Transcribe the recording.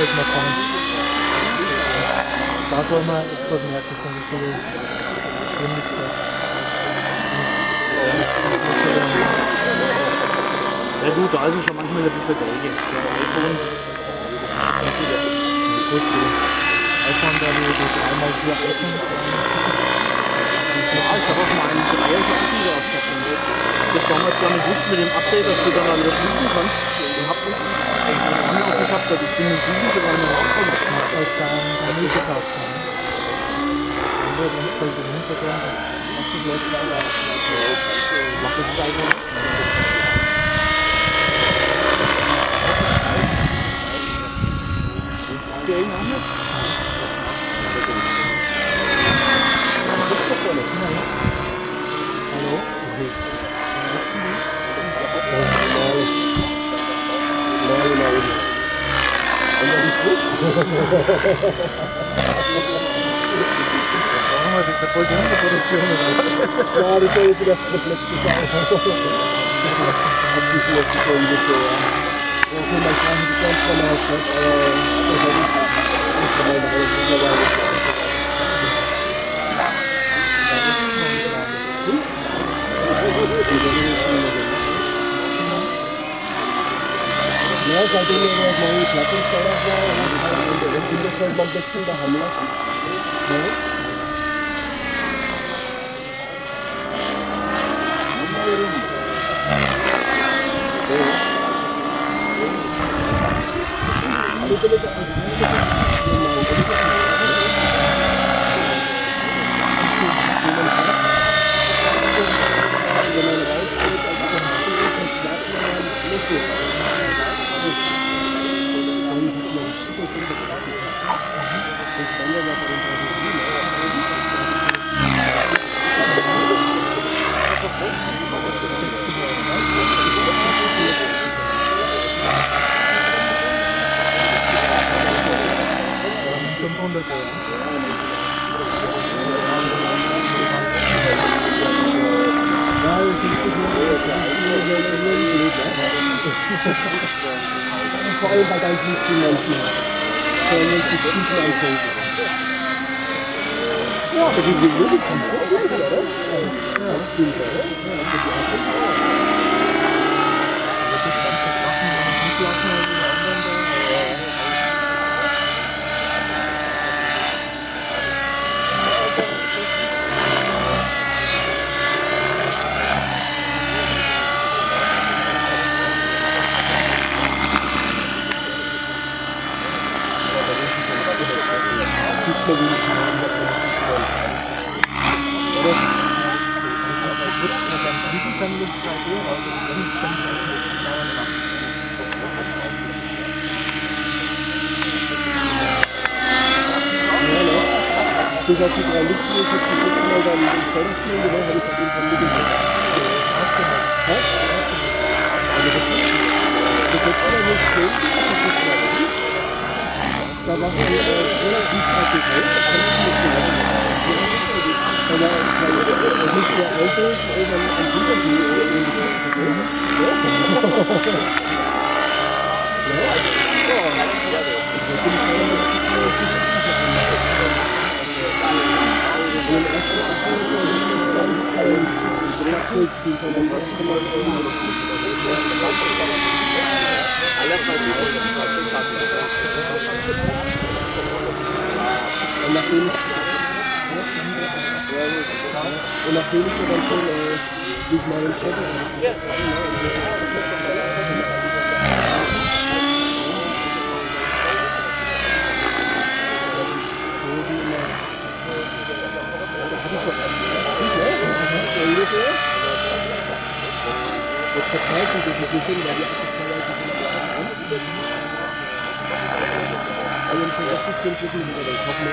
sollte man fahren. Da soll man etwas merken von der Geschwindigkeit. Ja gut, da ist es schon manchmal ein bisschen träge. So ein iPhone. Gut, so. iPhone, da die 3x4 iPhone. Ja, ich habe auf meinem Dreier schon auch wieder aufgeschlossen. Das damals gar nicht wusste mit dem Update, dass du dann auch wieder schließen kannst. Ich habe lange offen gehabt, dass ich bin mit Schließen schon gar nicht mehr rausgekommen. Als dann nie gekauft haben. Und dann ist halt im Hintergrund, was die Leute sagen. Mach das jetzt einfach. Der ihn auch nicht? Hallo? Das ist voll die Produktion oder was? Ja, das soll jetzt wieder das letzte sein. Hat sich vielleicht gekommen, bitte, ja. Ja, okay, manchmal haben die ganz normal Chef, aber das ist nicht normal, alles mittlerweile. Ja, seitdem wir das neue Plattensteuer war, und der Kinderfeld beim Wechsel da haben lassen. Ja. Vor allem bei ganz wichtigen Menschen. Wenn man sich Tiefen anfängt. Ja, aber die sind wirklich gut, oder? Ja, das stimmt, oder? Bis auf die 3 Liter, ich habe die letzte Mal dann im Förderspiel gewonnen, habe ich auf jeden Fall mitgemacht. Ja? Also das letzte Mal nicht schön, da war ich relativ fertig, aber nicht der Auto, sondern ein Hintergrund oder und nachdem ich dann schon durch meinen Chef das verteilt sich das nicht hin, weil die also im Vergleich sind wir wieder den Kopf